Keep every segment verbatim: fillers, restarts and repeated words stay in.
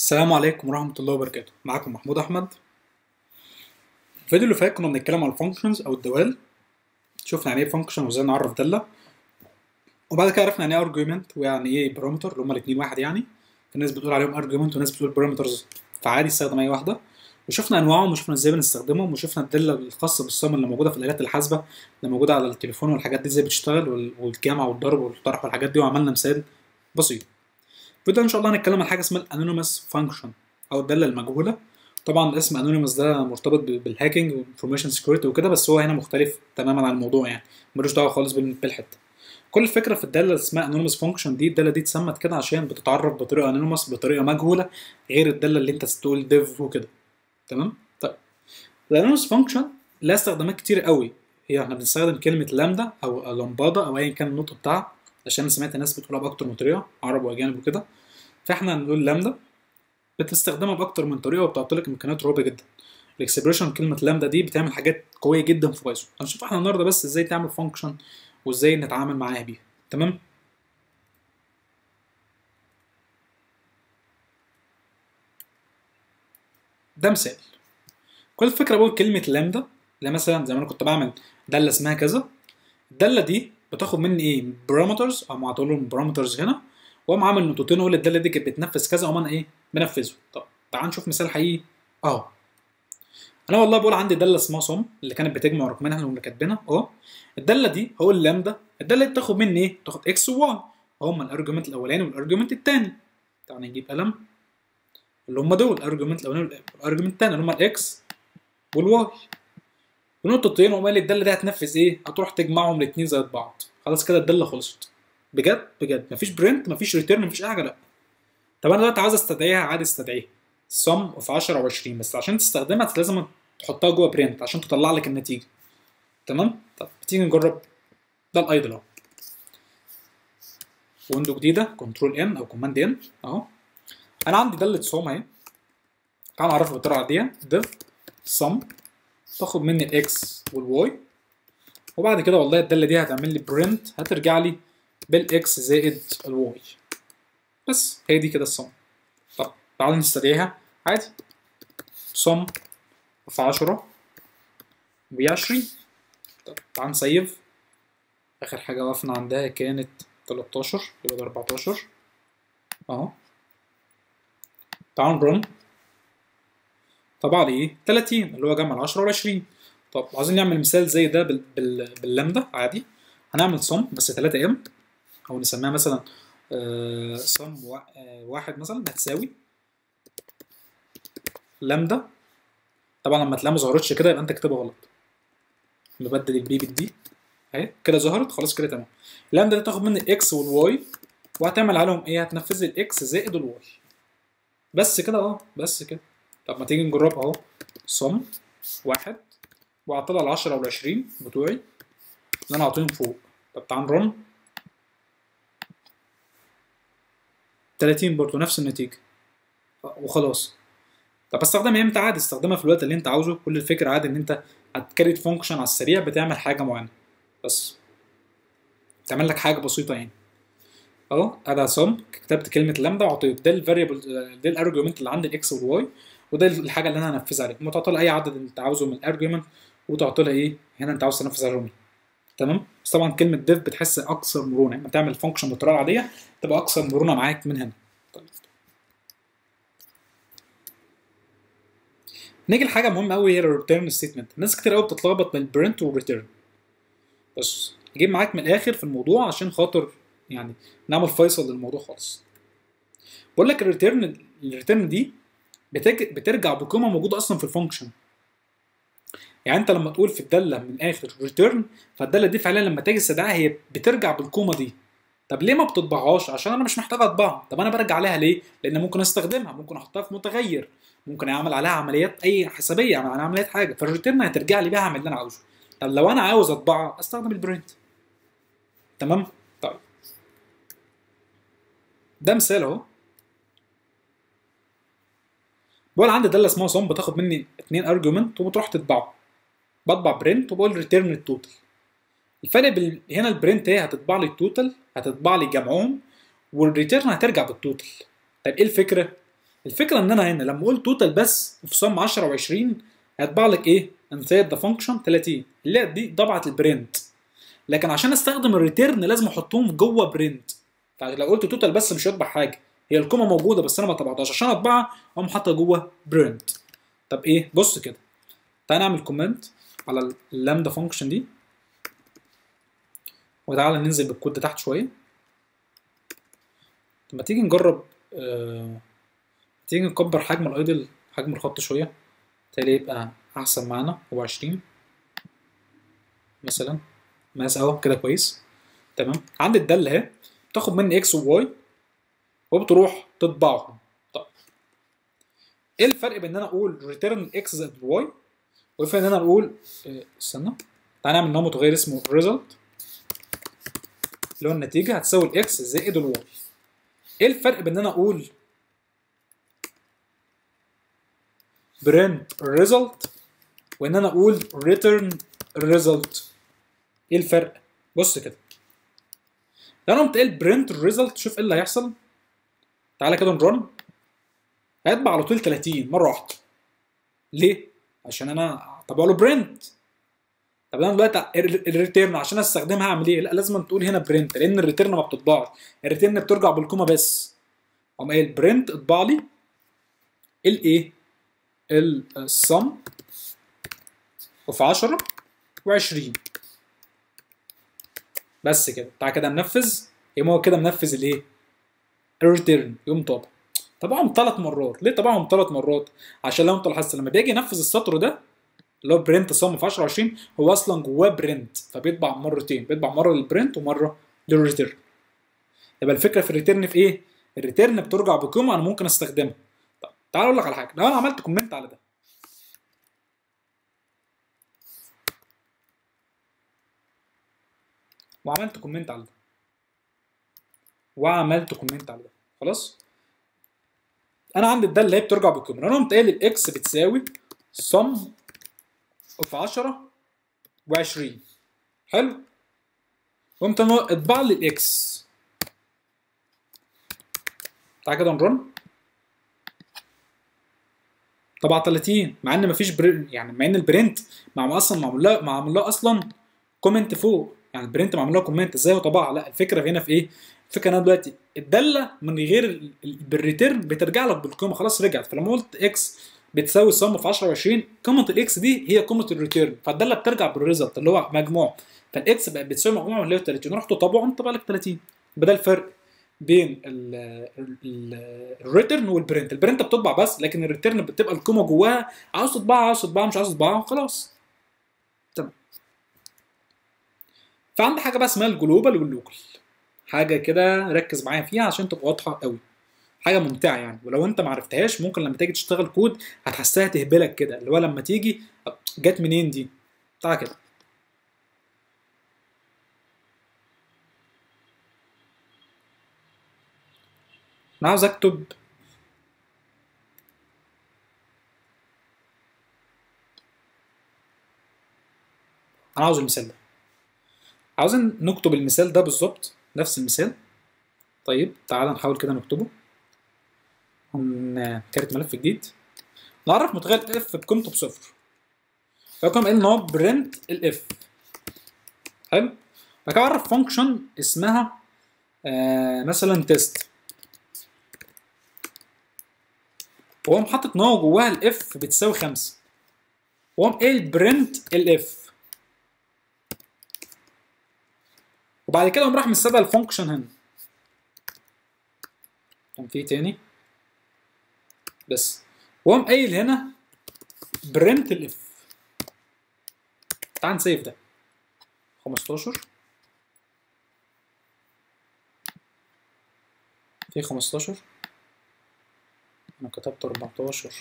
السلام عليكم ورحمة الله وبركاته. معاكم محمود أحمد. الفيديو اللي فات كنا بنتكلم عن الفانكشنز أو الدوال. شفنا يعني إيه فانكشن وإزاي نعرف دالة، وبعد كده عرفنا يعني إيه أرجيومنت ويعني إيه بارامتر اللي هما الاتنين واحد. يعني في ناس بتقول عليهم أرجيومنت وناس بتقول بارامترز، فعادي استخدم أي واحدة. وشفنا أنواعهم وشفنا إزاي بنستخدمهم وشفنا الدالة الخاصة بالصم اللي موجودة في الآلات الحاسبة اللي موجودة على التليفون والحاجات دي إزاي بتشتغل وال- والجمع والضرب والطرح والحاجات دي، وعملنا مثال بسيط. الفيديو ان شاء الله هنتكلم عن حاجه اسمها الانونيمous فانكشن او الداله المجهوله. طبعا اسم انونيمous ده مرتبط ب- بالهاكينج والانفورميشن سكيورتي وكده، بس هو هنا مختلف تماما عن الموضوع، يعني ملوش دعوه خالص بال- بالحته. كل الفكره في الداله اللي اسمها انونيمous فانكشن دي، الداله دي اتسمت كده عشان بتتعرف بطريقه انونيمous، بطريقه مجهوله، غير الداله اللي انت تقول ديف وكده. تمام. طيب الانونيمous فانكشن لها استخدامات كتير قوي. هي احنا بنستخدم كلمه لامدا او لمبادا او ايا كان النطق بتاعها، عشان سمعت ناس بتقولها باكتر من طريقه، عرب واجانب وكده. فاحنا هنقول لامدا بتستخدمها باكتر من طريقه وبتعطيلك امكانيات رهيبه جدا. الاكسبريشن كلمه لامدا دي بتعمل حاجات قويه جدا في بايثون. هنشوف احنا النهارده بس ازاي تعمل فانكشن وازاي نتعامل معاها بيها. تمام. ده مثال. كل الفكره بقول كلمه لامدا، لا مثلا زي ما انا كنت بعمل داله اسمها كذا. الداله دي بتاخد مني ايه؟ بارامترز، او معطول لهم بارامترز هنا، واقوم عامل نقطتين اقول الداله دي كانت بتنفذ كذا، او انا ايه بنفذه. طب تعال نشوف مثال حقيقي اهو. انا والله بقول عندي داله اسمها صم اللي كانت بتجمع رقمين احنا اللي كاتبينها اهو. الداله دي هقول لامدا، الداله دي بتاخد مني ايه؟ تاخد اكس وواي، هما الارجيومنت الاولاني والارجيومنت الثاني. تعال نجيب قلم، اللي هما دول الارجيومنت الاولاني والارجيومنت الثاني اللي هما الاكس والواي. ونقطتين، وقام قال لي الداله دي هتنفذ ايه؟ هتروح تجمعهم الاثنين زي بعض. خلاص كده الداله خلصت. بجد بجد مفيش برنت، مفيش ريتيرن، مفيش اي حاجه، لا. طب انا دلوقتي عايز استدعيها، عادي استدعيها sum اوف عشرة و20، بس عشان تستخدمها لازم تحطها جوه برنت عشان تطلع لك النتيجه. تمام. طب تيجي نجرب. ده الايدل اهو، ويندو جديده كنترول ان او كوماند ان اهو. انا عندي داله سوم اهي. تعال نعرفها بالطريقه العاديه. ديف سم تاخد مني الاكس والواي، وبعد كده والله الداله دي هتعمل لي برنت، هترجع لي بالاكس زائد الواي. بس هي دي كده السم. طب تعال نستدعيها عادي. سم في عشرة و عشرين. طب تعال نسيف. اخر حاجه وقفنا عندها كانت تلتاشر، يبقى ده اربعتاشر اهو. تعال نرن. طبعا ايه؟ تلاتين اللي هو جمع عشرة و20. طب عايزين نعمل مثال زي ده بال... بال... باللامدا عادي. هنعمل صم بس تلاتة ام، او نسميها مثلا آه صم وا... آه واحد مثلا هتساوي لامدا. طبعا لما تلاقيها ما ظهرتش كده يبقى انت كاتبها غلط. نبدل البي بالدي اهي كده ظهرت. خلاص كده تمام. لامدا دي تاخد من الاكس والواي وهتعمل عليهم ايه؟ هتنفذ لي الاكس زائد الواي. بس كده اه، بس كده. طب ما تيجي نجرب اهو. صم واحد وهطلع ال عشرة وال عشرين بتوعي اللي انا عاطيهم فوق. طب تعال نرن. تلاتين برضه نفس النتيجه وخلاص. طب استخدمها امتى؟ عادي استخدمها في الوقت اللي انت عاوزه. كل الفكره عادي ان انت هتكريت فانكشن على السريع بتعمل حاجه معينه، بس تعمل لك حاجه بسيطه يعني. اهو انا صم كتبت كلمه لامدا وعطيت ده الفاريبل، ده الارجيومنت اللي عندي الاكس والواي، وده الحاجه اللي انا هنفذها عليها. وتعطي لها اي عدد انت عاوزه من الارجيومنت، وتعطي لها ايه هنا انت عاوز تنفذ عليهم. تمام. بس طبعا كلمه ديف بتحس اكثر مرونه، لما تعمل فانكشن بالطريقه العاديه تبقى اكثر مرونه معاك من هنا. طيب نيجي لحاجه مهمه قوي، هي الريتيرن ستيتمنت. ناس كتير قوي بتتلخبط بين البرنت والريتيرن. بس هجيب معاك من الاخر في الموضوع عشان خاطر يعني نعمل فيصل للموضوع خالص. بقول لك الريتيرن، الريتيرن دي بتج... بترجع بقيمه موجوده اصلا في الفانكشن. يعني انت لما تقول في الداله من الاخر ريتيرن، فالداله دي فعلا لما تيجي تستدعيها هي بترجع بالقيمه دي. طب ليه ما بتطبعهاش؟ عشان انا مش محتاج اطبعها. طب انا برجع عليها ليه؟ لان ممكن استخدمها، ممكن احطها في متغير، ممكن اعمل عليها عمليات اي حسابيه، اعمل عليها عمليات حاجه، فالريتيرن هترجع لي بيها اعمل اللي انا عاوزه. طب لو انا عاوز اطبعها استخدم البرنت. تمام. طيب ده مثال اهو. بقول عندي داله اسمها صم بتاخد مني اتنين ارجيومنت وبتروح تطبعه. بطبع برنت وبقول ريتيرن التوتال. الفرق بال... هنا البرنت ايه؟ هتطبع لي التوتال، هتطبع لي جمعهم، والريتيرن هترجع بالتوتال. طيب ايه الفكره؟ الفكره ان انا هنا لما اقول توتال بس في صم عشرة و20 هيطبع لك ايه؟ انسايد ذا فانكشن تلاتين اللي هي دي طبعه البرنت. لكن عشان استخدم الريتيرن لازم احطهم جوه برنت. فلو قلت توتال بس مش هيطبع حاجه، هي الكومه موجوده بس انا ما طبعتهاش، عشان اطبعها اقوم حاطها جوه برنت. طب ايه؟ بص كده، تعال نعمل كومنت على اللامدا فانكشن دي، وتعالى ننزل بالكود ده تحت شويه. لما تيجي نجرب آه... تيجي نكبر حجم الايدل، حجم الخط شويه، بالتالي يبقى احسن معانا. هو عشرين مثلا، مقاس اهو كده كويس. تمام. عندي الداله اهي بتاخد مني اكس وواي وبتروح تطبعهم. طب ايه الفرق بين ان انا اقول ريتيرن اكس زائد واي وفي ان انا اقول إيه، استنى، تعالى نعمل نوع متغير اسمه ريزلت اللي هو النتيجه هتساوي الاكس زائد الواي. ايه الفرق بين ان انا اقول برنت ريزلت وان انا اقول ريتيرن ريزلت؟ ايه الفرق؟ بص كده، لو انا قمت قايل برنت ريزلت شوف ايه اللي هيحصل. تعالى كده نرن، هيطبع على طول تلاتين مره واحده. ليه؟ عشان انا طبع له برنت. طب انا دلوقتي الريتيرن عشان استخدمها اعمل ايه؟ لا لازم تقول هنا برنت، لان الريتيرن ما بتطبعش، الريتيرن بترجع بالكومه بس. اقوم قايل برنت اطبع لي الايه؟ السم وفي عشرة و20 بس كده. تعالى كده ننفذ، يبقى هو كده منفذ الايه؟ الريتيرن. يقوم طابع. طبعهم ثلاث مرات. ليه طبعهم ثلاث مرات؟ عشان لو انت لاحظت لما بيجي ينفذ السطر ده اللي هو برنت صم في عشرة و20 هو اصلا جواه برنت، فبيطبع مرتين، بيطبع مره للبرنت ومره للريتيرن. يبقى الفكره في الريتيرن في ايه؟ الريتيرن بترجع بقيمه انا ممكن استخدمها. طب تعال اقول لك على حاجه، لو انا عملت كومنت على ده وعملت كومنت على ده وعملت كومنت على ده، خلاص انا عندي ده اللي هي بترجع بقيمه. لو انا قمت قايل الاكس بتساوي صم في عشرة و20 حلو، قمت انا اطبع لي الاكس. تعالى كده نرن، طبعا تلاتين مع ان مفيش برنت، يعني مع ان البرنت مع اصلا معمول لها معمول لها اصلا كومنت فوق، يعني البرنت معمول لها كومنت ازاي وطبعها. لا الفكره هنا في ايه؟ الفكره ان انا دلوقتي الداله من غير بالريتيرن بترجع لك بالقيمه، خلاص رجعت. فلما قلت اكس بتساوي الصم في عشرة و20 قيمه الاكس دي هي قيمه الريتيرن، فالداله بترجع بالريزلت اللي هو مجموع، فالاكس بقت بتساوي مجموع اللي هو تلاتين، رحت طبعه انت بقى لك تلاتين. بدل الفرق بين الريتيرن والبرنت. البرنت بتطبع بس، لكن الريتيرن بتبقى القيمه جواها، عاوز تطبعها عاوز تطبعها مش عاوز تطبعها خلاص. تمام. فعندي حاجه بقى اسمها الجلوبال واللوكال، حاجه كده ركز معايا فيها عشان تبقى واضحه قوي، حاجه ممتعه يعني. ولو انت ما عرفتهاش ممكن لما تيجي تشتغل كود هتحسها تهبلك كده، اللي هو لما تيجي جت منين دي. تعالى كده، انا عاوز اكتب انا عاوز المثال ده، عاوزين نكتب المثال ده بالظبط نفس المثال. طيب تعالى نحاول كده نكتبه. هنكرت ملف جديد، نعرف متغير اف بقيمته بصفر، رقم ان هو برنت الاف. حلو. بعد كده اعرف فانكشن اسمها آه مثلا تيست، وقوم حاطط ان هو جواها الاف بتساوي خمسة، وقوم قايل برنت الاف، وبعد كده قوم راح مستدعي الفانكشن هنا. كان في تاني بس، وقوم قايل هنا برنت الاف. تعال نسيف ده خمستاشر في خمستاشر، انا كتبت اربعتاشر.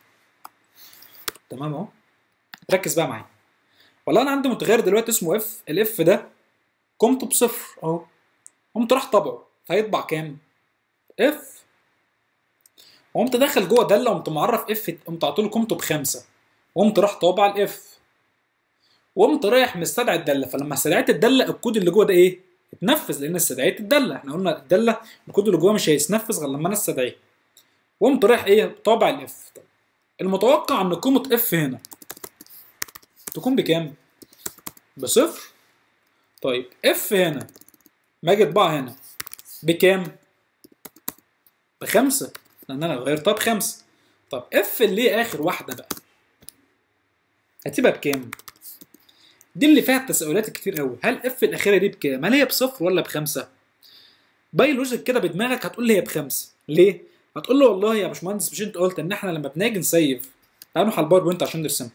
تمام اهو. ركز بقى معايا، والله انا عندي متغير دلوقتي اسمه اف، الاف ده قيمته بصفر اهو، قمت راح طبعه فيطبع كام؟ اف. وقمت داخل جوه داله وقمت معرف اف، قمت عاطيله قيمته بخمسه، وقمت راح طابع الاف، وقمت رايح مستدعي الداله. فلما استدعيت الداله الكود اللي جوه ده ايه؟ اتنفذ، لان استدعيت الداله. احنا قلنا الداله الكود اللي جوه مش هيتنفذ غير لما انا استدعيه. وقمت رايح ايه طابع الاف. طيب المتوقع ان قيمه اف هنا تكون بكام؟ بصفر. طيب اف هنا ما اجي اطبعها هنا بكام؟ بخمسة، لان انا غيرتها بخمسة. طب اف اللي هي اخر واحده بقى هتبقى بكام؟ دي اللي فيها التساؤلات كتير قوي. هل اف الاخيره دي بكام؟ هل هي بصفر ولا بخمسه؟ باي لوجيك كده بدماغك هتقول لي هي بخمسه. ليه؟ هتقول له والله يا باشمهندس مش انت قلت ان احنا لما بنيجي نسيف، تعالوا نروح على الباوربوينت عشان نرسمها.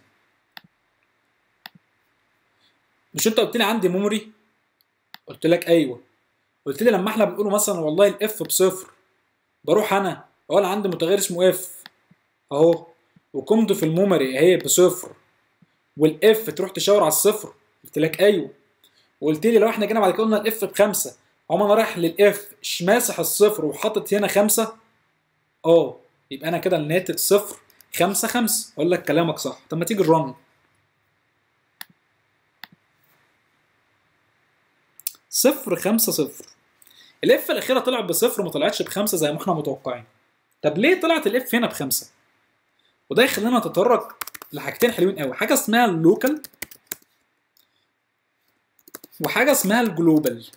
مش انت قلت لي عندي ميموري؟ قلت لك ايوه. قلت لي لما احنا بنقوله مثلا والله الاف بصفر، بروح انا اقول عندي متغير اسمه اف اهو، وقيمته في الميموري اهي بصفر، والاف تروح تشاور على الصفر. قلت لك ايوه. وقلت لي لو احنا جينا بعد كده قلنا الاف بخمسه، اقوم انا رايح للاف ماسح الصفر وحاطط هنا خمسه، اه يبقى انا كده الناتج صفر خمسه خمسه. اقول لك كلامك صح. طب ما تيجي الرن. صفر خمسه صفر. الاف الاخيره طلعت بصفر ما طلعتش بخمسه زي ما احنا متوقعين. طب ليه طلعت الاف هنا بخمسه؟ وده يخلينا نتطرق لحاجتين حلوين قوي، حاجه اسمها اللوكال وحاجه اسمها الجلوبال.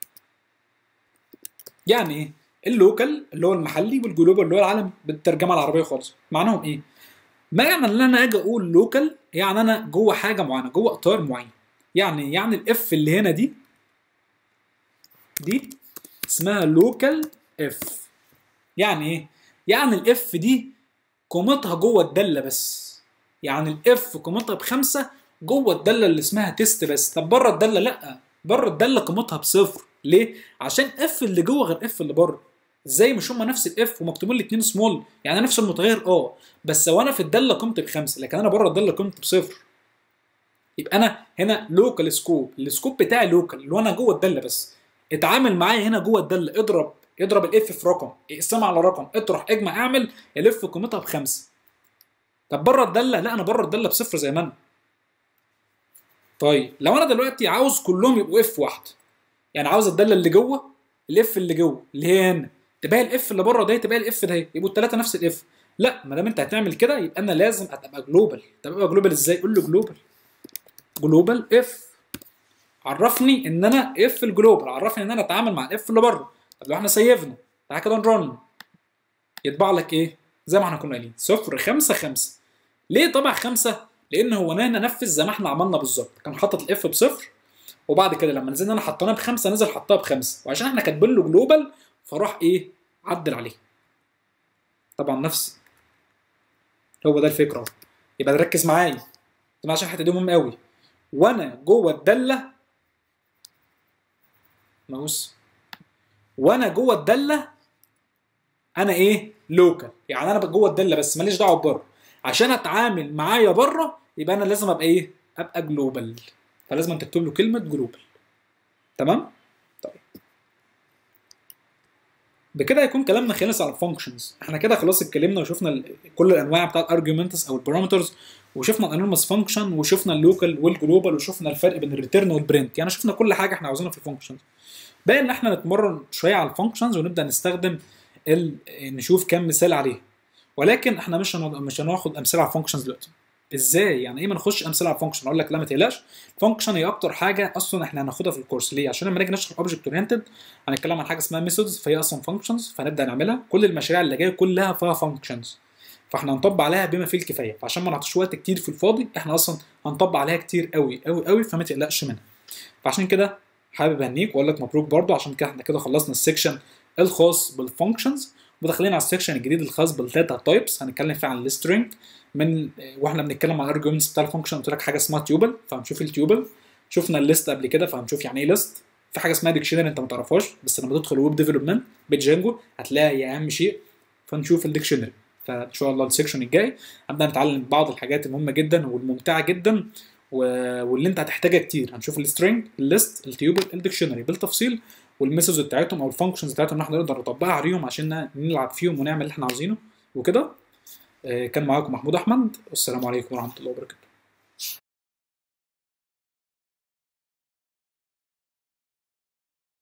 يعني ايه؟ اللوكال اللي هو المحلي والجلوبال اللي هو العالمي بالترجمه العربيه خالص. معناهم ايه؟ معنى ان انا اجي اقول لوكال يعني انا جوه حاجه معينه، جوه اطار معين. يعني يعني الاف اللي هنا دي دي اسمها لوكال اف. يعني ايه؟ يعني الاف دي قيمتها جوه الداله بس. يعني الاف قيمتها بخمسه جوه الداله اللي اسمها تيست بس. طب بره الداله لا، بره الداله قيمتها بصفر. ليه؟ عشان اف اللي جوه غير اف اللي بره. ازاي مش هما نفس الاف ومكتوبين الاثنين سمول؟ يعني نفس المتغير اه، بس وانا في الداله قيمتي بخمسه لكن انا بره الداله قيمتي بصفر. يبقى انا هنا لوكال سكوب، السكوب بتاعي لوكال اللي هو انا جوه الداله بس. اتعامل معايا هنا جوه الداله، اضرب اضرب الاف في رقم، اقسمها على رقم، اطرح اجمع اعمل، الاف قيمتها بخمسه. طب بره الداله لا، انا بره الداله بصفر زي ما انا. طيب لو انا دلوقتي عاوز كلهم يبقوا اف واحده، يعني عاوز الداله اللي جوه الاف اللي جوه اللي هي هنا تبقى الاف اللي بره ده تبقى الاف ده يبقوا الثلاثه نفس الاف. لا، ما دام انت هتعمل كده يبقى انا لازم ابقى جلوبال. طب ابقى جلوبال ازاي؟ قول له جلوبال جلوبال اف. عرفني ان انا اف الجلوبال، عرفني ان انا اتعامل مع الاف اللي بره. طب لو احنا سيفنا تعالى كده نرن، يطبع لك ايه؟ زي ما احنا كنا قايلين صفر خمسه خمسه. ليه طبع خمسه؟ لان هو هنا نفذ زي ما احنا عملنا بالظبط، كان حاطط الاف بصفر وبعد كده لما نزلنا انا حطيناه بخمسه نزل حطها بخمسه، وعشان احنا كاتبين له جلوبال فراح ايه؟ عدل عليه. طبعا نفس هو ده الفكره اهو. يبقى ركز معايا عشان الحته دي مهمه قوي. وانا جوه الداله ماوس، وانا جوه الداله انا ايه؟ لوكال. يعني انا جوه الداله بس ماليش دعوه بره. عشان اتعامل معايا بره يبقى انا لازم ابقى ايه؟ ابقى جلوبال. فلازم تكتب له كلمه جلوبال. تمام؟ طيب بكده هيكون كلامنا خلص على الفانكشنز. احنا كده خلاص اتكلمنا وشفنا كل الانواع بتاع الارجيومنتس او البارامترز، وشفنا الانونيمس فانكشن، وشفنا اللوكال والجلوبال، وشفنا الفرق بين الريتيرن والبرنت. يعني شفنا كل حاجه احنا عاوزينها في الفانكشنز. باقي ان احنا نتمرن شويه على الفانكشنز ونبدا نستخدم ال... نشوف كام مثال عليها. ولكن احنا مش هنو... مش هناخد امثله على الفانكشنز دلوقتي. ازاي؟ يعني ايه ما نخش امثله على الفانكشن؟ اقول لك لا ما تقلقش، الفانكشن هي اكتر حاجه اصلا احنا هناخدها في الكورس. ليه؟ عشان لما نيجي نشرح اوبجكت اورينتد هنتكلم عن حاجه اسمها ميثودز، فهي اصلا فانكشنز، فنبدا نعملها. كل المشاريع اللي جايه كلها فيها فانكشنز، فاحنا هنطبق عليها بما فيه الكفايه. فعشان ما نعطيش وقت كتير في الفاضي احنا اصلا هنطبق عليها كتير قوي قوي قوي، فما تقلقش منها. فعشان كده حابب اهنيك واقول لك مبروك برضو، عشان كده احنا كده خلصنا السكشن الخاص بالفانكشنز وداخلين على السكشن الجديد الخاص بالداتا تايبس. هنتكلم فيه عن السترينج من واحنا بنتكلم عن الارجيومنتس بتاع الفانكشن. قلت لك حاجه اسمها تيوبل فهنشوف التيوبل، شفنا الليست قبل كده فهنشوف يعني ايه ليست. في حاجه اسمها ديكشنري انت ما تعرفهاش، بس لما تدخل ويب ديفلوبمنت بجانجو هتلاقي اهم شيء، فنشوف الديكشنري. فان شاء الله السكشن الجاي هنبدا نتعلم بعض الحاجات المهمه جدا والممتعه جدا واللي انت هتحتاجها كتير. هنشوف السترينج، الليست، التيوبل، الديكشنري بالتفصيل، والميثودز بتاعتهم او الفانكشنز بتاعتهم اللي احنا نقدر نطبقها عليهم عشان نلعب فيهم ونعمل اللي احنا عاوزينه وكده. كان معاكم محمود احمد، والسلام عليكم ورحمه الله وبركاته.